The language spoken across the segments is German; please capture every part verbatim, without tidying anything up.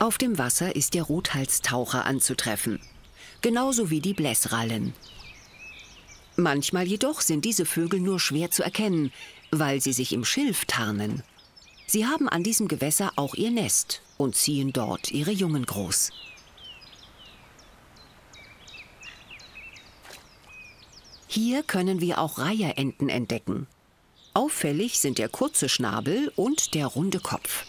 Auf dem Wasser ist der Rothalstaucher anzutreffen, genauso wie die Blässrallen. Manchmal jedoch sind diese Vögel nur schwer zu erkennen, weil sie sich im Schilf tarnen. Sie haben an diesem Gewässer auch ihr Nest und ziehen dort ihre Jungen groß. Hier können wir auch Reiherenten entdecken. Auffällig sind der kurze Schnabel und der runde Kopf.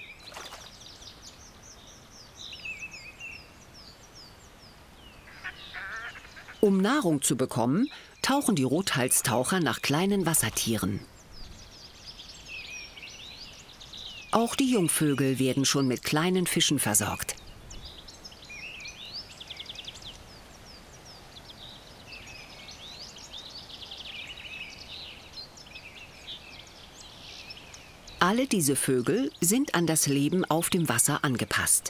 Um Nahrung zu bekommen, tauchen die Rothalstaucher nach kleinen Wassertieren. Auch die Jungvögel werden schon mit kleinen Fischen versorgt. Alle diese Vögel sind an das Leben auf dem Wasser angepasst.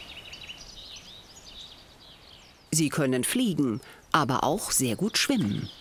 Sie können fliegen, aber auch sehr gut schwimmen.